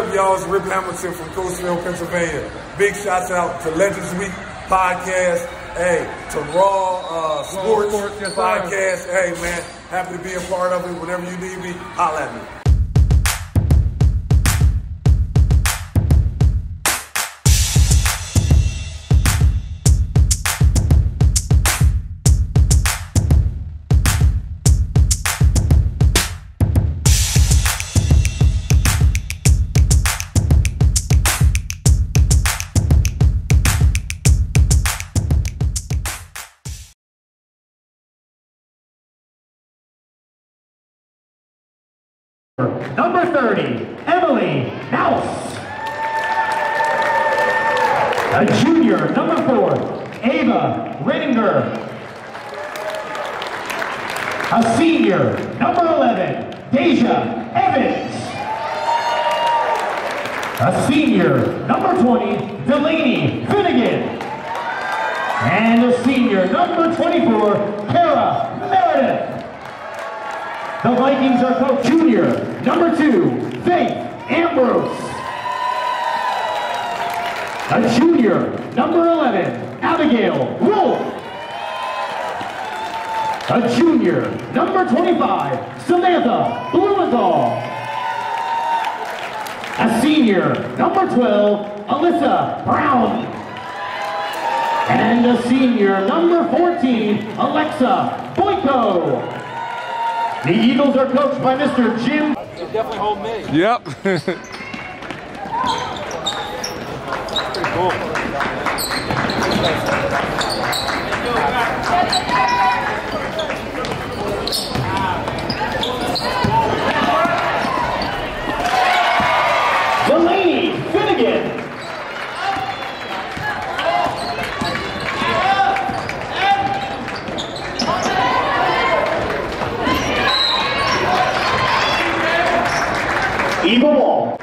up, y'all? It's Rip Hamilton from Coatesville, Pennsylvania. Big shouts out to Legends Week podcast. Hey, to Raw Sports podcast. Hey, man, happy to be a part of it. Whenever you need me, holla at me. Number 30, Emily Mouse. A junior, number 4, Ava Redinger. A senior, number 11, Deja Evans. A senior, number 20, Delaney Finnegan. And a senior, number 24, Kara Meredith. The Vikings are coached junior, number 2, Faith Ambrose. A junior, number 11, Abigail Wolf. A junior, number 25, Samantha Blumenthal. A senior, number 12, Alyssa Brown. And a senior, number 14, Alexa Boyko. The Eagles are coached by Mr. Jim. You definitely hold me. Yep. Pretty cool. Delaney Finnegan. Eva Wall.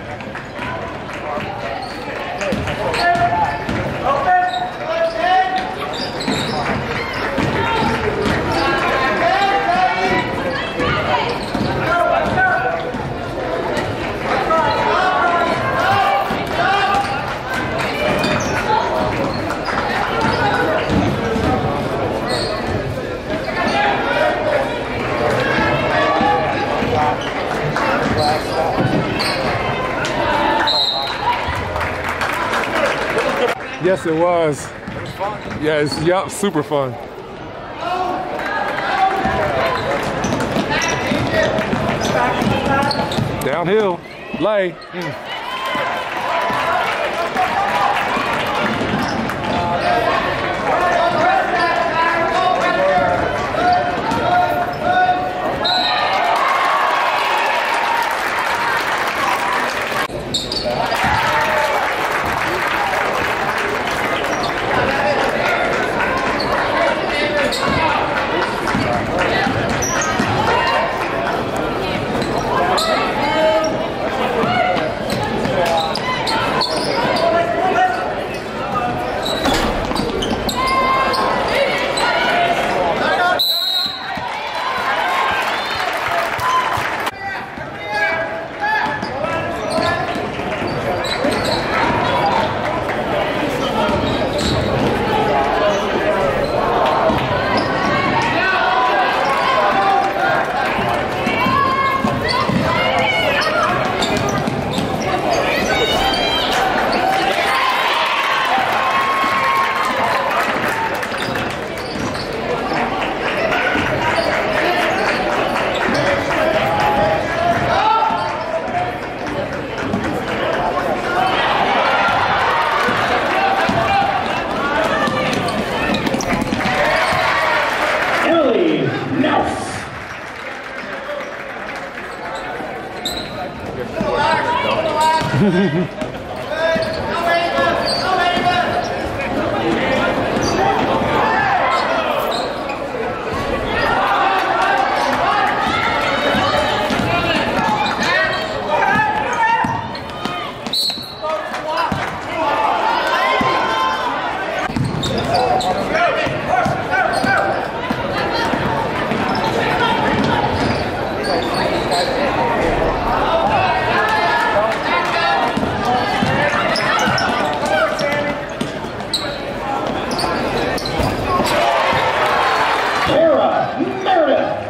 Yes, it was. It was fun. Yes, yep, super fun. Downhill, lay. Sarah Meredith.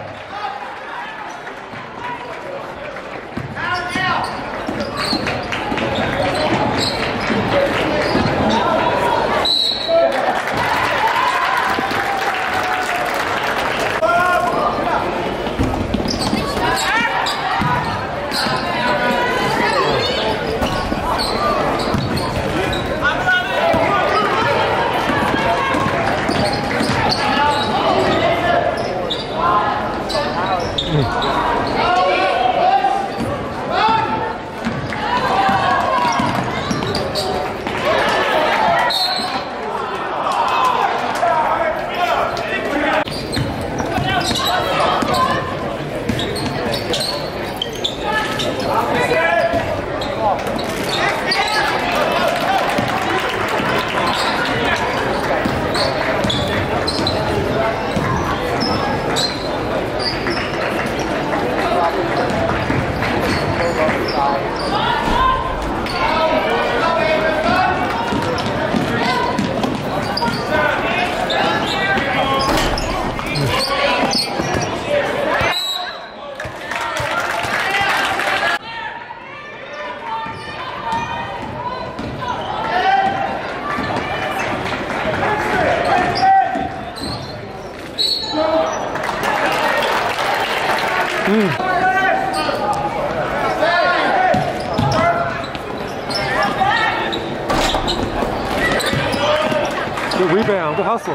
Good rebound, good hustle.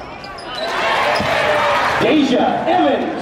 Deja Evans.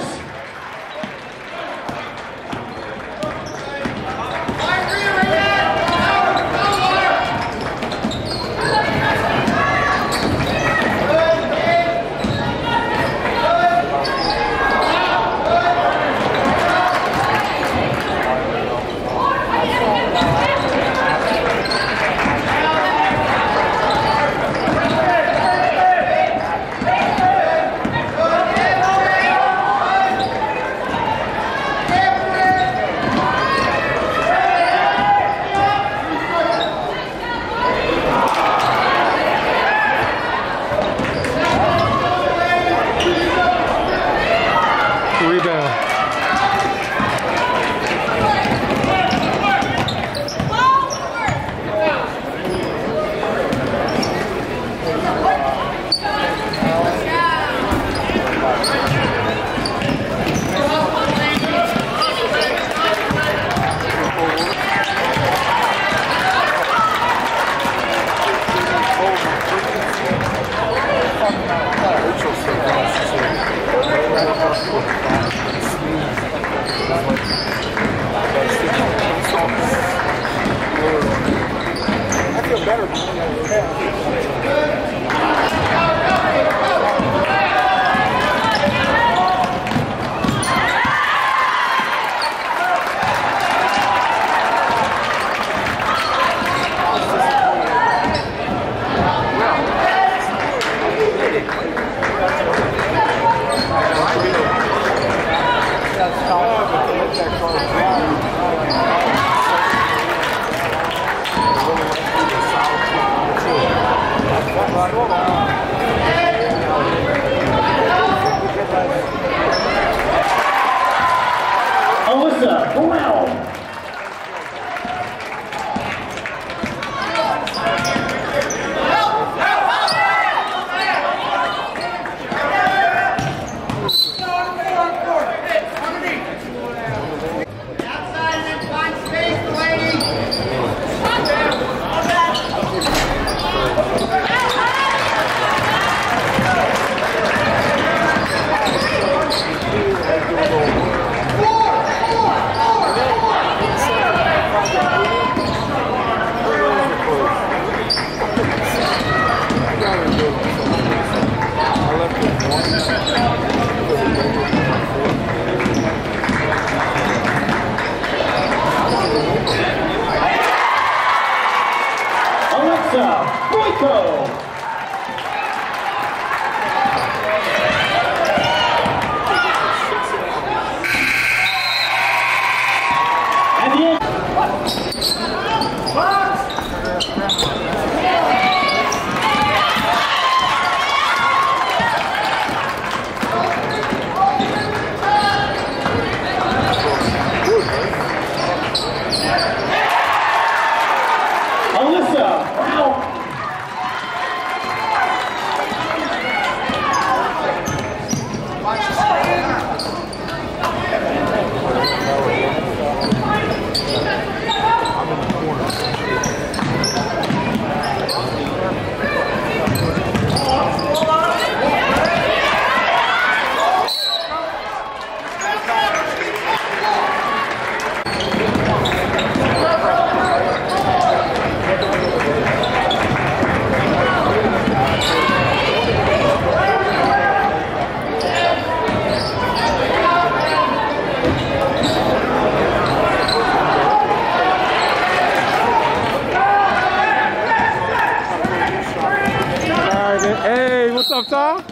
Love time.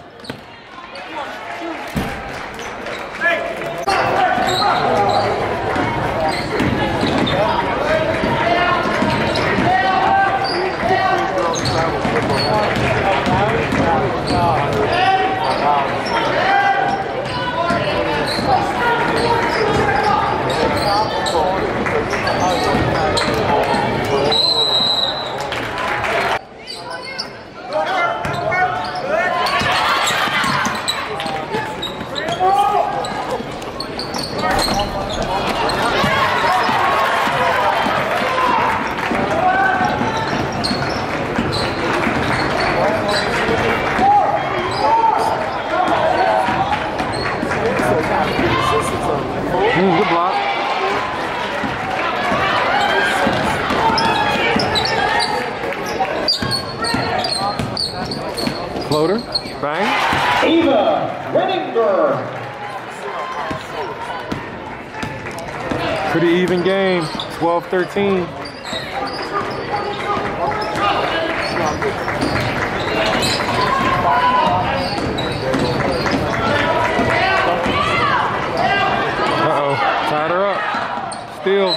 Good block. Floater. Bang. Ava Renninger. Pretty even game. 12-13. Uh-oh. Tied her up. Still.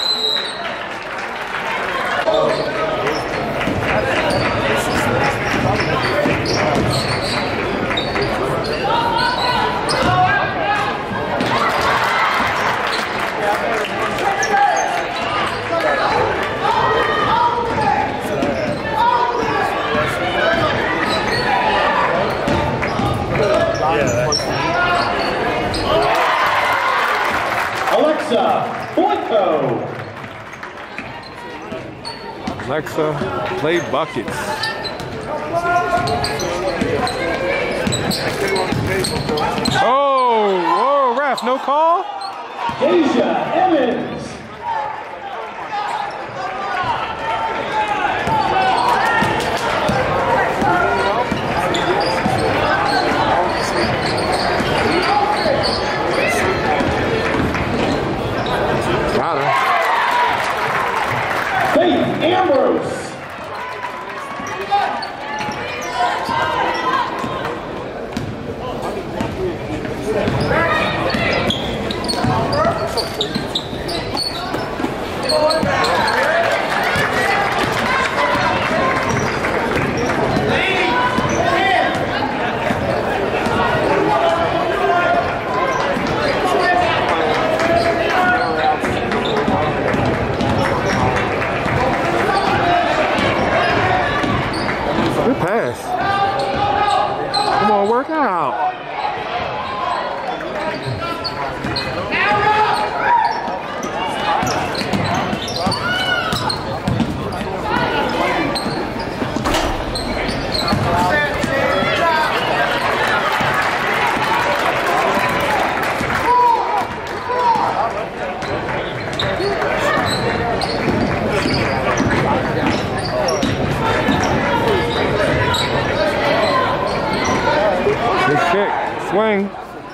Alexa Boyko. Alexa, play buckets. Oh, ref, no call? Deja Evans. Got her. Faith Ambrose. Good pass. Come on, work out. Good kick. Swing.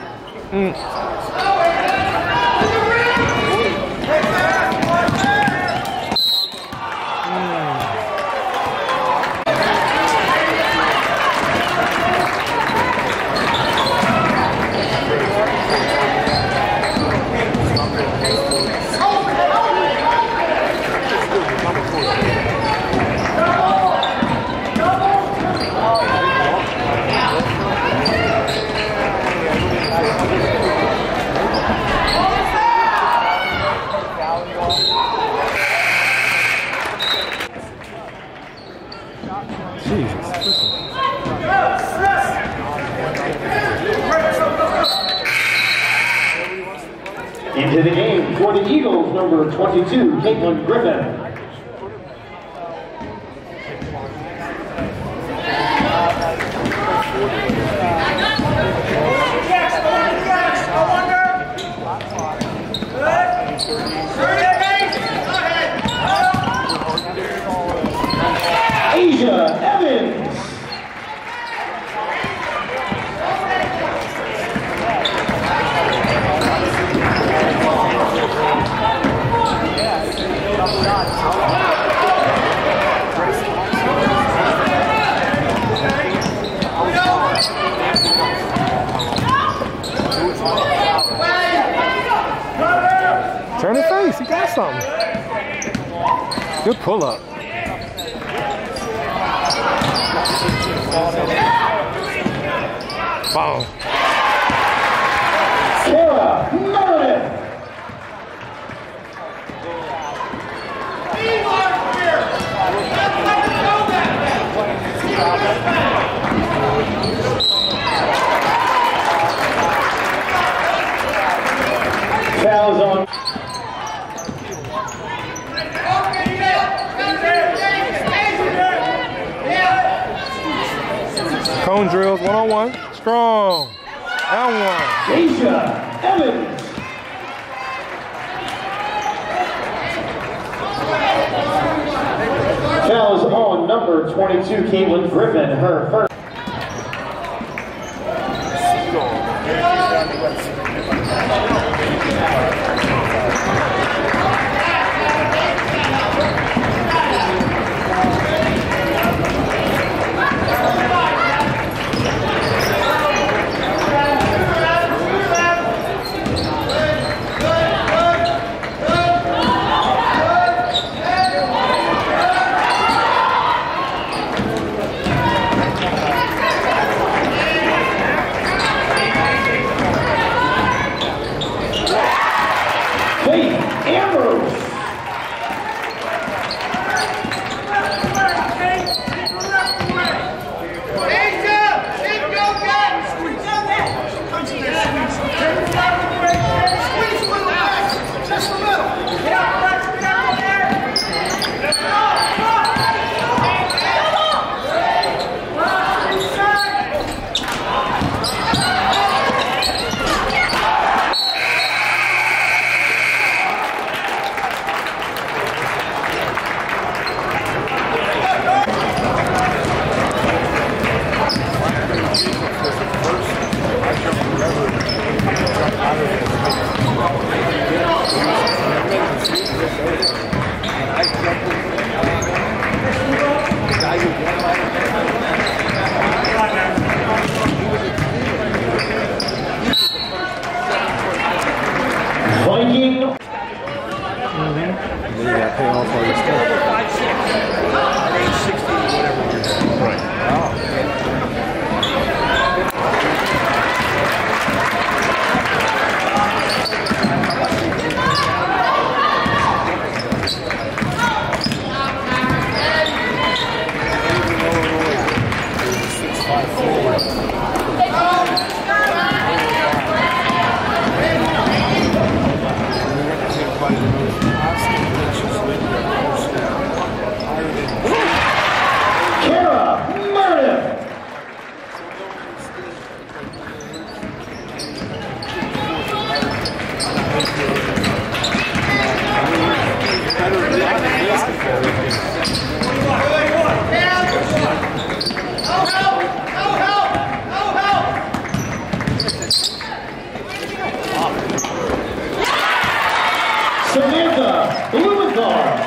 Into the game for the Eagles, number 22, Caitlin Griffin. Asia Evans. Turn the face. He got something. Good pull up. Boom. Kara Meredith. Fouls on. Cone drills, one-on-one. Strong. And one. Asia Evans. Fouls on number 22, Caitlin Griffin, her first. Samantha Blumenthal.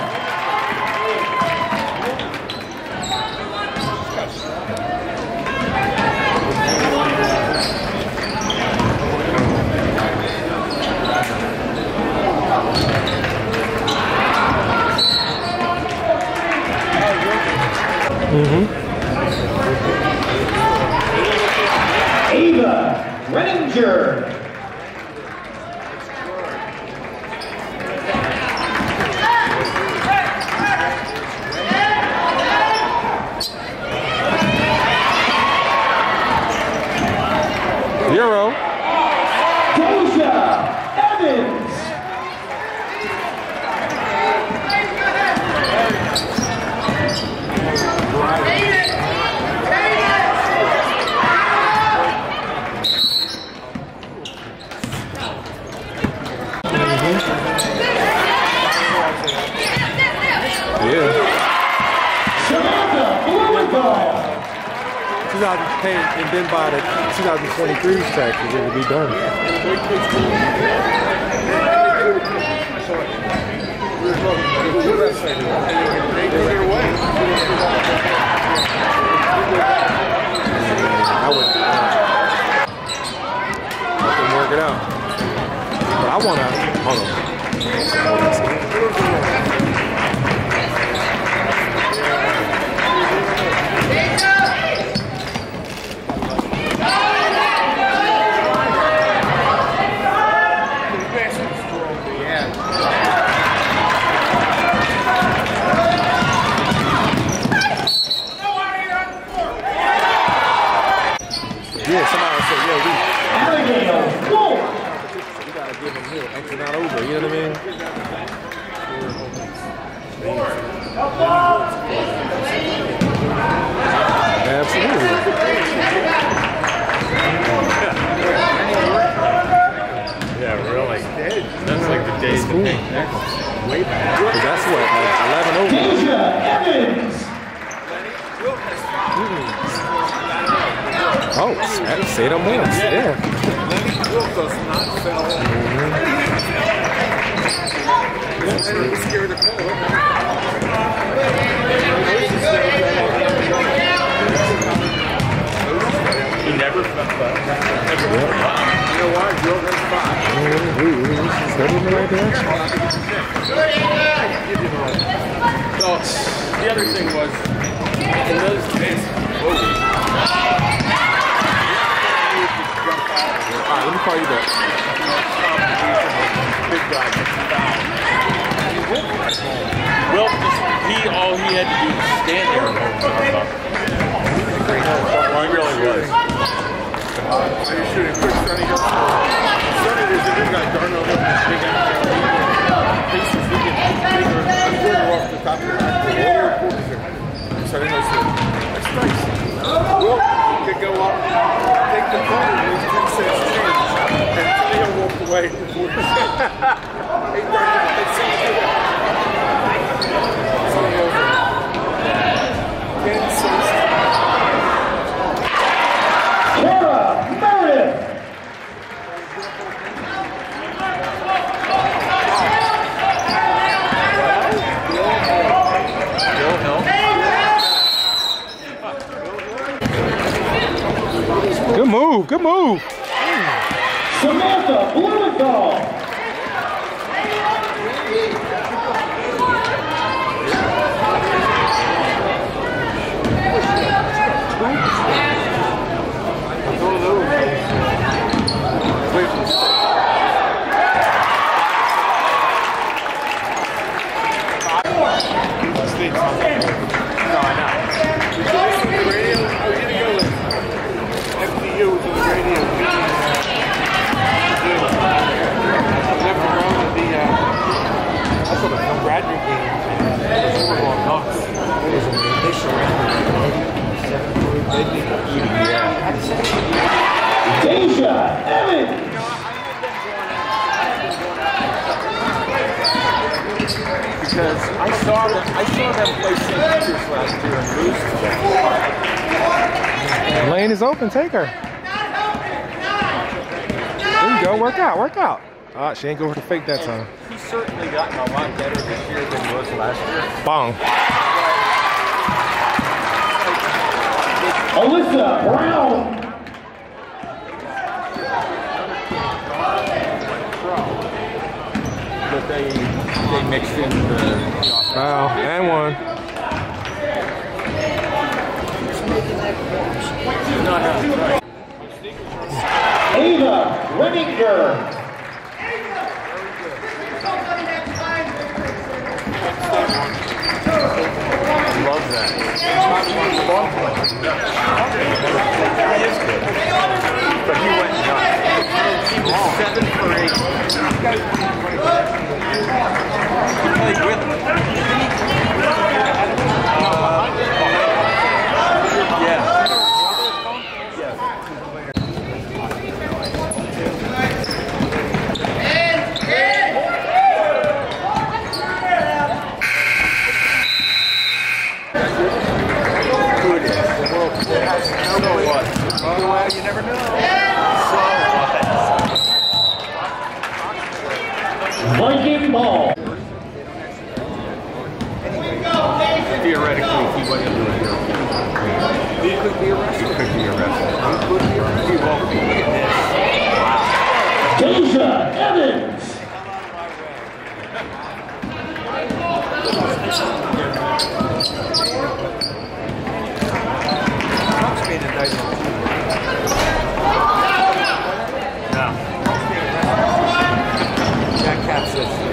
Ava Renninger. Euro. Deja Evans. Yeah. Samantha Blumenthal. 2010 and then by the 2023 taxes, it will be done. I wouldn't. Nothing more it out. But I want to, hold on. Yeah, somebody said, yo, we gotta give him here, extra not over, you know what I mean? Absolutely. Yeah, really. That's like the days of being way back. That's what, like 11 over. Deja Evans. Oh, say them once, yeah. He never felt that. You know why? Joe has 5. Heading in the right direction. So, the other thing was, in those days, Alright, let me call you back. big guy. Well, all he had to do was stand there and hold himself up. He really was. So you're shooting quick, Sonny. Sonny, there's a new guy, Darnell, big guy. Faces looking bigger. I'm going off the top of the back. All the reporters are. Sonny knows that. That's nice. Well, you could go up, take the corner, and lose 10 cents change. And Sonny walked away before he said, hey, Darnell, let's see you do that. Sonny over. 10 cents. Laura Meredith. Good move, good move. Samantha Blumenthal. Deja Evans. Because I saw them play St. Peter's last year and lose to them. Lane is open, take her. There you go, work out, work out. Ah, she ain't go for the fake that time. He's certainly gotten a lot better this year than he was last year. Bong. Alyssa Brown. But they mixed in the Foul, and one. no. Ava Renninger. Love that. He is good. But he went nuts. He was 7 for 8. He played with him. Yeah. You never know. Viking ball. Theoretically, he went into it. He could be arrested. He could be arrested. He won't be. Look at this. Wow. Deja Evans. Jack Cap says.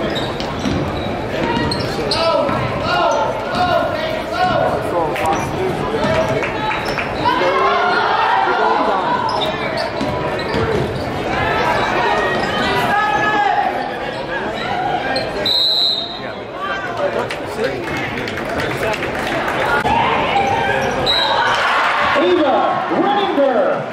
Ava Renninger.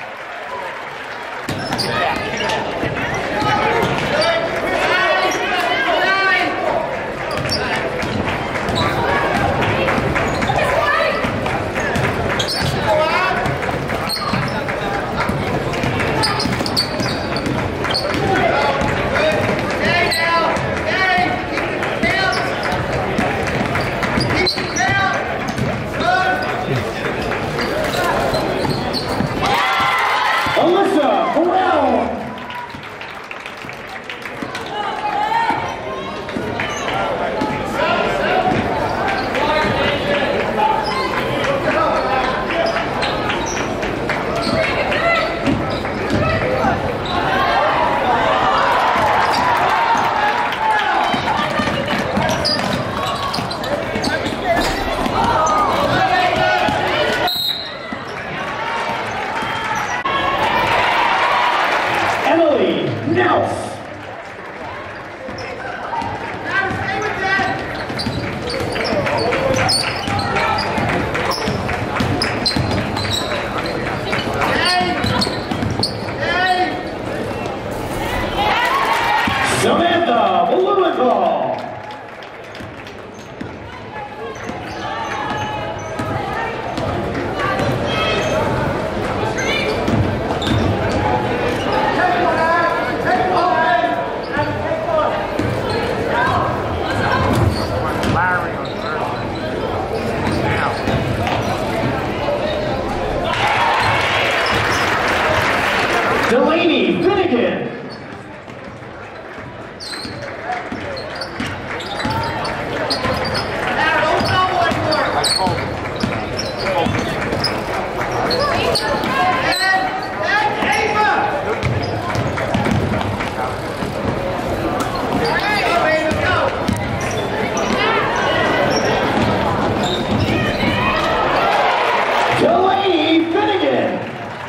Alyssa Brown. Emily Nels. Samantha Blumenthal. Delaney Finnegan. Delaney Finnegan.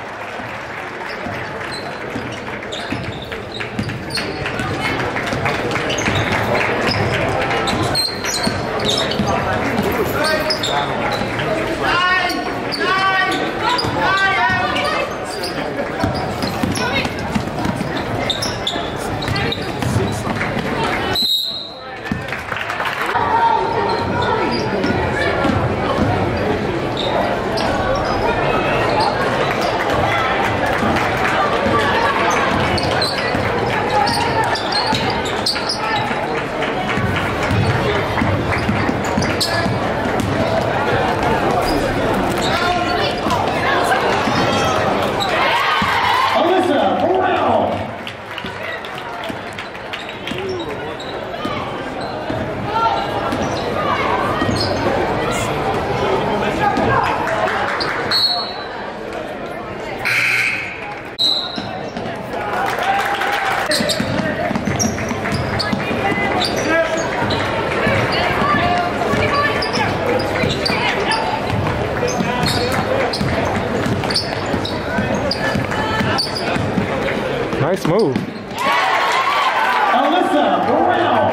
Alyssa Brown. Nice move. Alyssa Brown.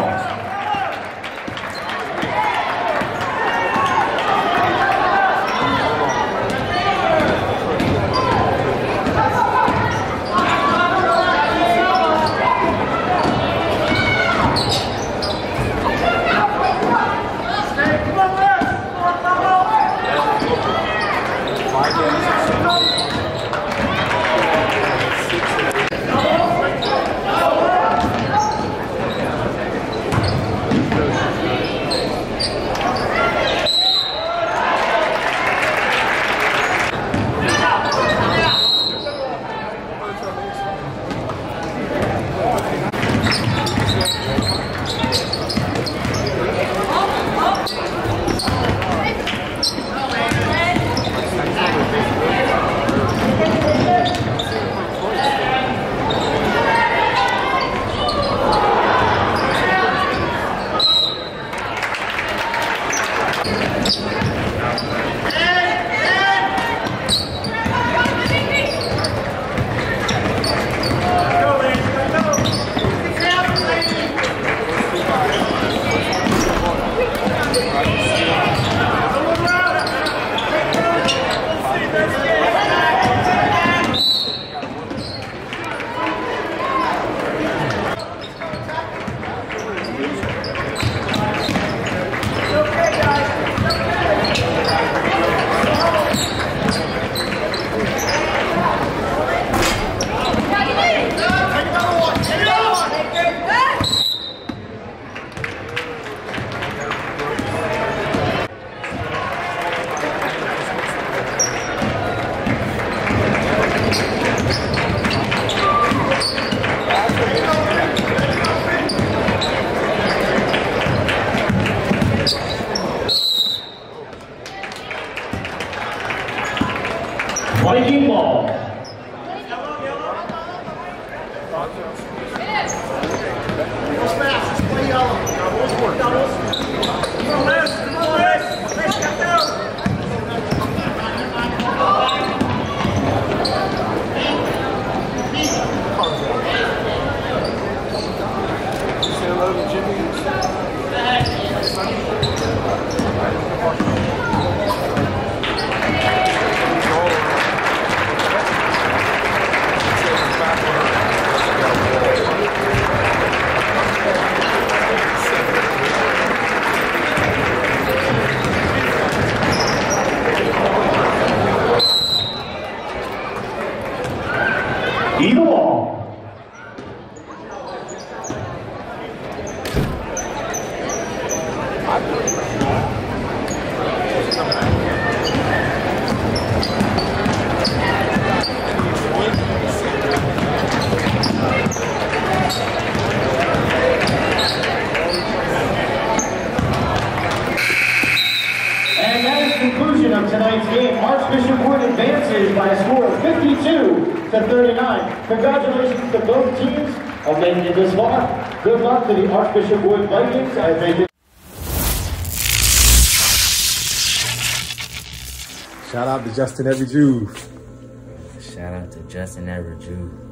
Either wall. And that is the conclusion of tonight's game. Archbishop Wood advances by a score of 52-39. Congratulations to both teams on making it this far. Good luck to the Archbishop Wood Vikings as they Shout out to Justin Every Jew. Shout out to Justin Everett Jew.